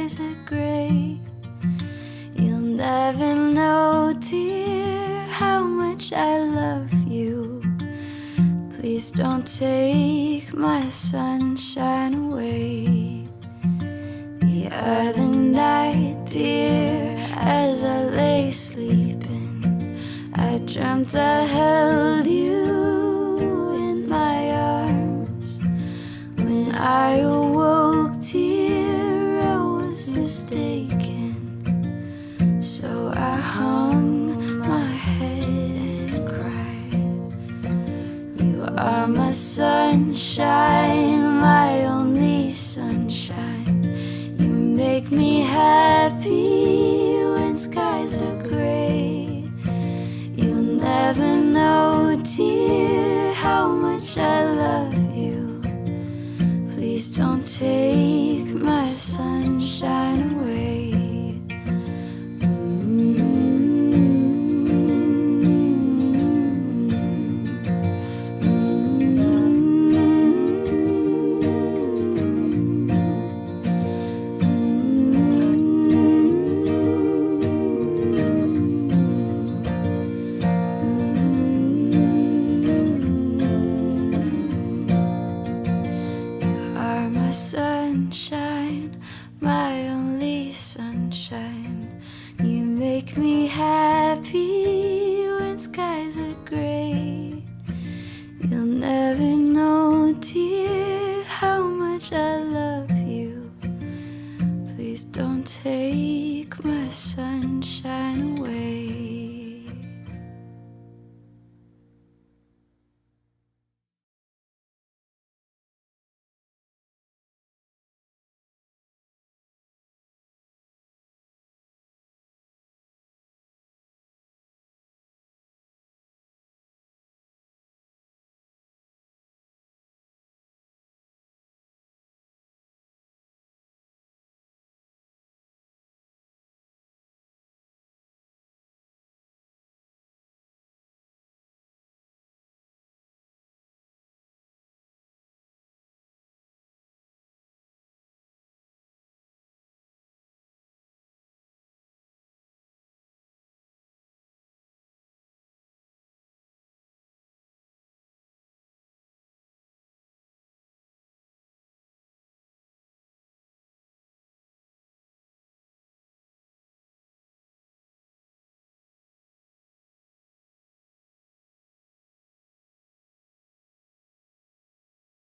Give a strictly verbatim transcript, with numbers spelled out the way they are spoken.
skies are gray. You'll never know, dear, how much I love you. Please don't take my sunshine away. The other night, dear, as I lay sleeping, I dreamt I held you in my arms. When I awoke, dear, I was mistaken. So I hung my head and cried. You are my sunshine, my only sunshine. You make me happy when skies are gray. You'll never know, dear, how much I love you. Please don't take my sunshine away. My sunshine, my only sunshine. You make me happy when skies are gray. You'll never know, dear, how much I love you. Please don't take my sunshine.